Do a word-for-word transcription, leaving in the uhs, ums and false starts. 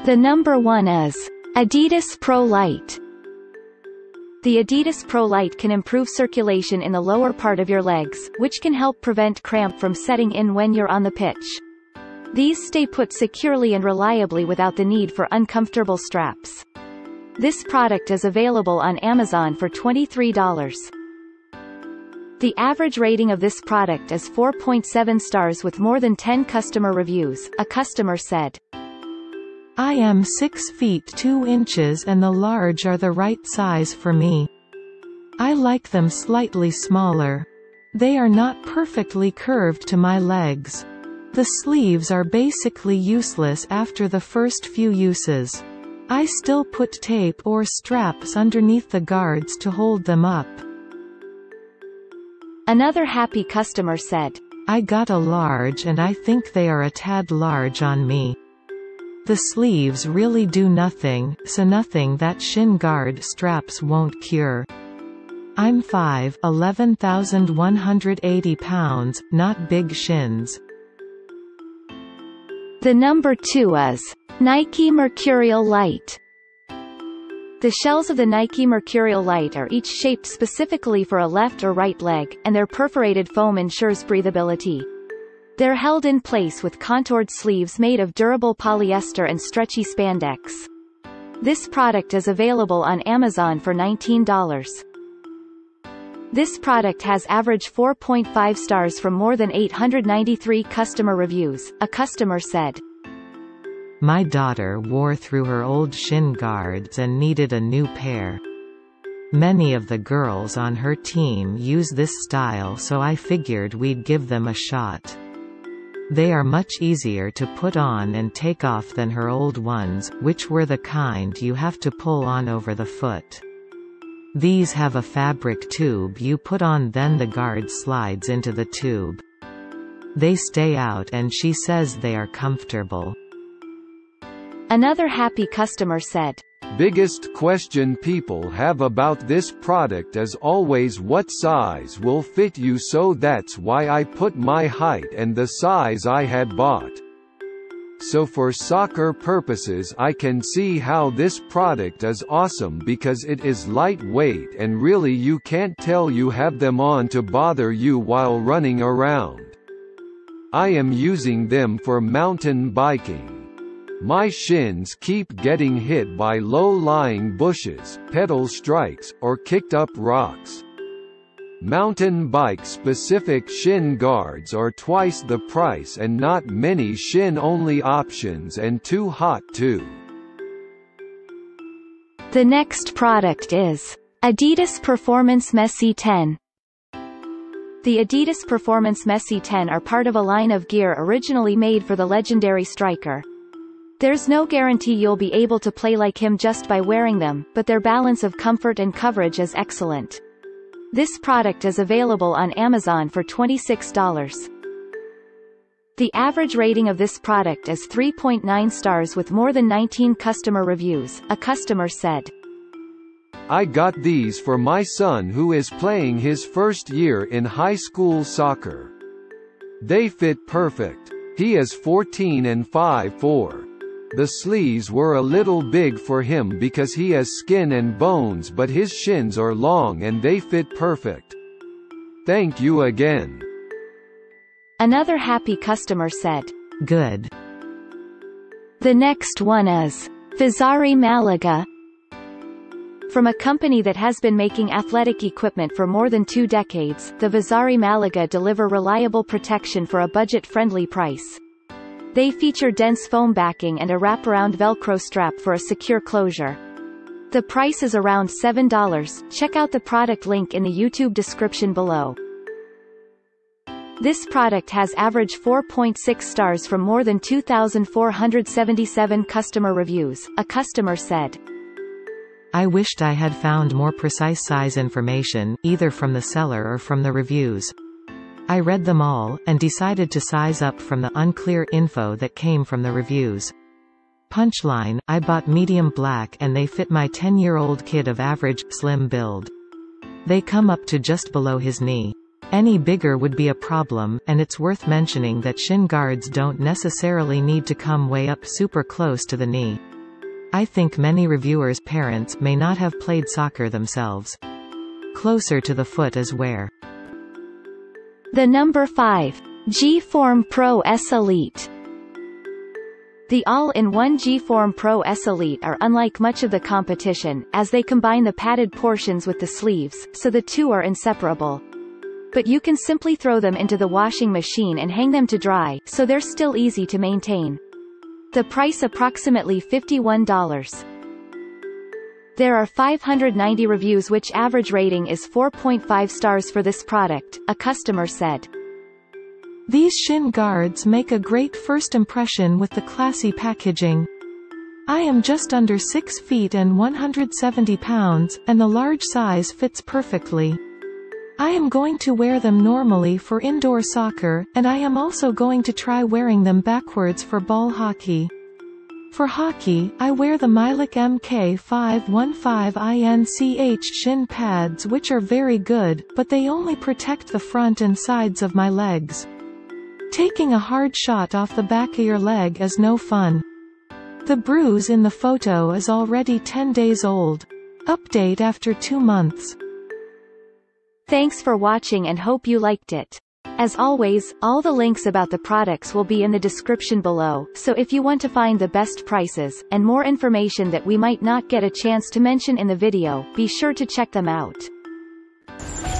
The number one is Adidas Pro Lite. The Adidas Pro Lite can improve circulation in the lower part of your legs, which can help prevent cramp from setting in when you're on the pitch. These stay put securely and reliably without the need for uncomfortable straps. This product is available on Amazon for twenty-three dollars. The average rating of this product is four point seven stars with more than ten customer reviews. A customer said, "I am six feet two inches and the large are the right size for me. I like them slightly smaller. They are not perfectly curved to my legs. The sleeves are basically useless after the first few uses. I still put tape or straps underneath the guards to hold them up." Another happy customer said, "I got a large and I think they are a tad large on me. The sleeves really do nothing, so nothing that shin guard straps won't cure. I'm five eleven thousand one hundred eighty pounds, not big shins." The number two is Nike Mercurial Lite. The shells of the Nike Mercurial Lite are each shaped specifically for a left or right leg, and their perforated foam ensures breathability. They're held in place with contoured sleeves made of durable polyester and stretchy spandex. This product is available on Amazon for nineteen dollars. This product has average four point five stars from more than eight hundred ninety-three customer reviews. A customer said, "My daughter wore through her old shin guards and needed a new pair. Many of the girls on her team use this style, so I figured we'd give them a shot. They are much easier to put on and take off than her old ones, which were the kind you have to pull on over the foot. These have a fabric tube you put on, then the guard slides into the tube. They stay out and she says they are comfortable." Another happy customer said, "Biggest question people have about this product is always what size will fit you, so that's why I put my height and the size I had bought. So for soccer purposes I can see how this product is awesome because it is lightweight and really you can't tell you have them on to bother you while running around. I am using them for mountain biking. My shins keep getting hit by low-lying bushes, pedal strikes, or kicked-up rocks. Mountain bike-specific shin guards are twice the price and not many shin-only options and too hot too." The next product is Adidas Performance Messi ten. The Adidas Performance Messi ten are part of a line of gear originally made for the legendary striker. There's no guarantee you'll be able to play like him just by wearing them, but their balance of comfort and coverage is excellent. This product is available on Amazon for twenty-six dollars. The average rating of this product is three point nine stars with more than nineteen customer reviews. A customer said, "I got these for my son who is playing his first year in high school soccer. They fit perfect. He is fourteen and five foot four. The sleeves were a little big for him because he has skin and bones, but his shins are long and they fit perfect. Thank you again." Another happy customer said, "Good." The next one is Vizari Malaga. From a company that has been making athletic equipment for more than two decades, the Vizari Malaga deliver reliable protection for a budget-friendly price. They feature dense foam backing and a wraparound Velcro strap for a secure closure. The price is around seven dollars. Check out the product link in the YouTube description below. This product has average four point six stars from more than two thousand four hundred seventy-seven customer reviews. A customer said, "I wished I had found more precise size information, either from the seller or from the reviews. I read them all, and decided to size up from the unclear info that came from the reviews. Punchline, I bought medium black and they fit my ten-year-old kid of average, slim build. They come up to just below his knee. Any bigger would be a problem, and it's worth mentioning that shin guards don't necessarily need to come way up super close to the knee. I think many reviewers' parents may not have played soccer themselves. Closer to the foot is where. The number five. G-Form Pro S Elite. The all-in-one G-Form Pro S Elite are unlike much of the competition, as they combine the padded portions with the sleeves, so the two are inseparable. But you can simply throw them into the washing machine and hang them to dry, so they're still easy to maintain. The price approximately fifty-one dollars. There are five hundred ninety reviews, which average rating is four point five stars for this product, a customer said. These shin guards make a great first impression with the classy packaging. I am just under six feet and one hundred seventy pounds, and the large size fits perfectly. I am going to wear them normally for indoor soccer, and I am also going to try wearing them backwards for ball hockey. For hockey, I wear the Milik M K five one five inch shin pads, which are very good, but they only protect the front and sides of my legs. Taking a hard shot off the back of your leg is no fun. The bruise in the photo is already ten days old. Update after two months. Thanks for watching and hope you liked it. As always, all the links about the products will be in the description below, so if you want to find the best prices, and more information that we might not get a chance to mention in the video, be sure to check them out.